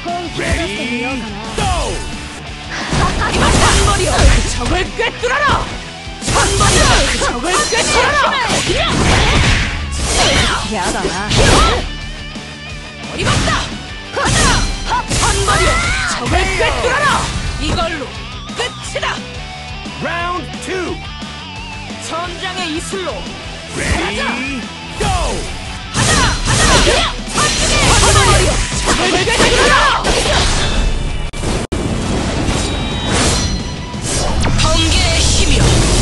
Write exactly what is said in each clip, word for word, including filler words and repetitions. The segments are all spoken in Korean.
Ready, go! 천벌이여 그 적을 꿰뚫어라! 천벌이여 그 적을 꿰뚫어라! 야다나 어림없다! 천벌이여 적을 꿰뚫어라! 이걸로 끝이다! Round two! 전장의 이슬로 Ready, go! 하자! 하자! 천벌이여 적을 꿰뚫어라! 번개의 힘이여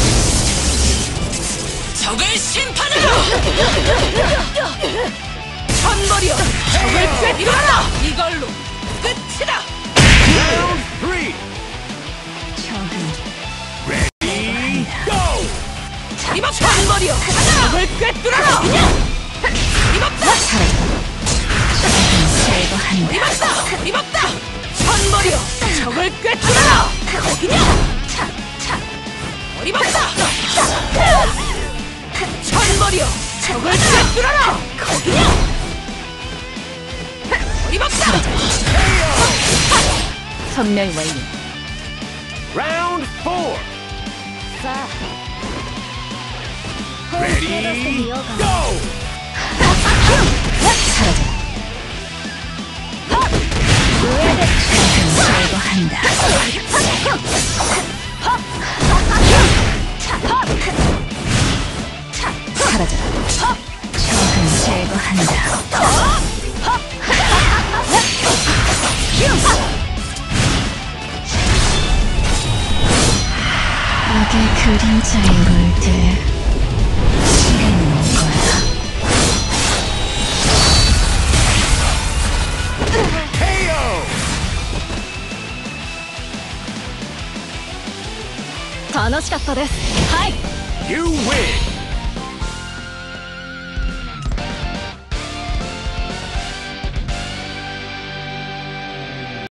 적을 심판하라! 천벌이여 적을 꿰뚫어라! 이걸로 끝이다! Round three! Ready, go! 이봐 천벌이여 적을 꿰뚫어라! 이봤다! 이봤다! 이봤다! 천벌이여 적을 꿰뚫어라! 거기냐! 어림없다! 천벌이여 적을 꿰뚫어라! 거기냐! 어림없다! 선멸 완료. Round four! Ready, go! 제거한다. 사라져라. 적은 제거한다. 악의 그림자에 물들 시간이 올 거야. 케이오! 楽しかったです。はい。 You win!